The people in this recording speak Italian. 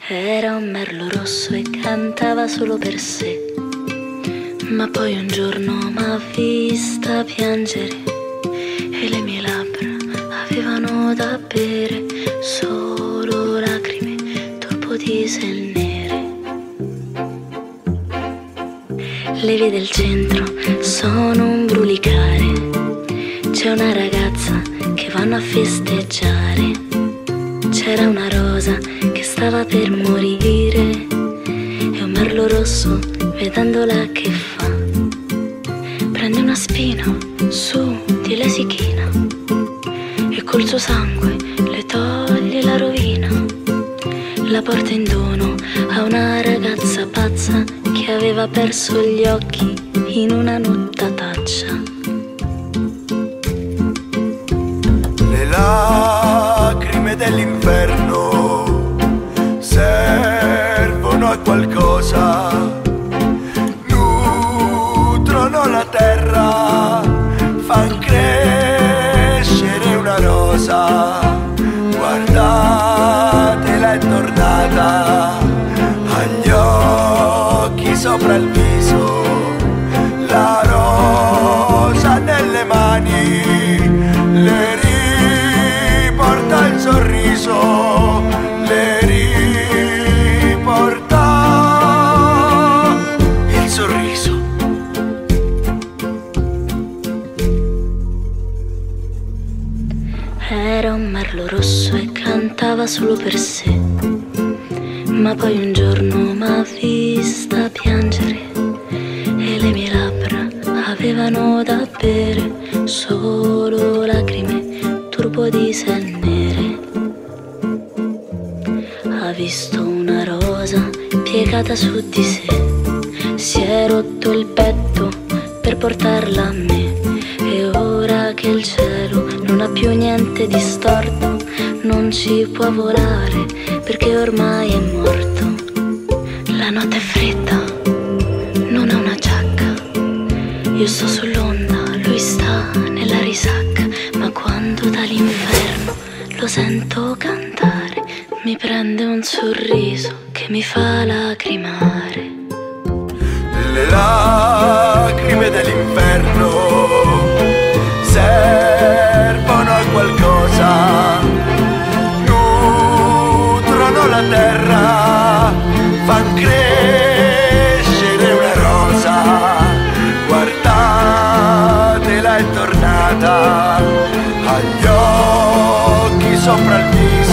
Era un merlo rosso e cantava solo per sé. Ma poi un giorno m'ha vista piangere e le mie labbra avevano da bere solo lacrime turpodise e nere. Le vie del centro sono un brulicare, c'è una ragazza che vanno a festeggiare. C'era una rosa che stava per morire e un merlo rosso, vedendola che fa, prende una spina, su di lesichina e col suo sangue le toglie la rovina. La porta in dono a una ragazza pazza che aveva perso gli occhi in una nuttataccia. Le lacrime dell'inferno servono a qualcosa, nutrono la terra, fan crescere una rosa. Guardatela, è tornata agli occhi sopra il viso, la rosa nelle mani, le riporta il sorriso, le riporta il sorriso. Era un merlo rosso e cantava solo per sé. Ma poi un giorno m'ha vista piangere e le mie labbra avevano da bere solo lacrime turpodise e nere. Ha visto una rosa piegata su di sé, si è rotto il petto per portarla a me. E ora che il cielo non ha più niente di storto, non ci può volare perché ormai è morto. La notte è fredda, non ha una giacca, io sto sull'onda, lui sta nella risacca. Ma quando dall'inferno lo sento cantare, mi prende un sorriso che mi fa lacrimare. Le lacrime dell'inferno servono a qualcosa, nutrono la terra, fan crescere una rosa. Guardatela, è tornata agli occhi sopra il viso,